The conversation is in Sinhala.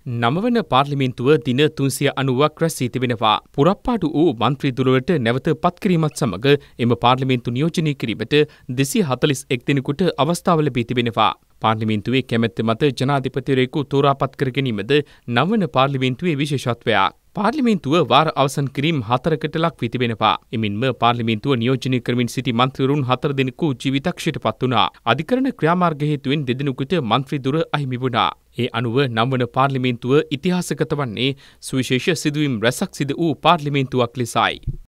නවවන පාර්ලිමේන්තුව දින 390ක් රැසී තිබෙනවා. පුරප්පාඩු වූ මන්ත්‍රී දුරවට නැවත පත්කිරීමත් සමග එම පාර්ලිමේන්තු නියෝජනය කිරීමට 241 දෙනෙකුට අවස්ථාව ලැබී තිබෙනවා. පාර්ලිමේන්තුවේ කැමැත්ත මත ජනාධිපතිවරයෙකු තෝරාපත් කර ගැනීමද නවවන පාර්ලිමේන්තුවේ විශේෂත්වයක්. පාර්ලිමේන්තුව වාර අවසන් කිරීම් 4කට ලක් වී තිබෙනවා. එමින්ම පාර්ලිමේන්තුව නියෝජනය කරමින් සිටි මන්ත්‍රීවරුන් 4 දෙනෙකු ජීවිතක්ෂයට පත් වුණා. අධිකරණ ක්‍රියාමාර්ග හේතුවෙන් 2 දෙනෙකුට මන්ත්‍රී දුර අහිමි වුණා. ඒ අනුව නවවන පාර්ලිමේන්තුව ඉතිහාසගත වන්නේ සුවිශේෂ සිදුවීම් රැසක් සිදු වූ පාර්ලිමේන්තුවක් ලෙසයි.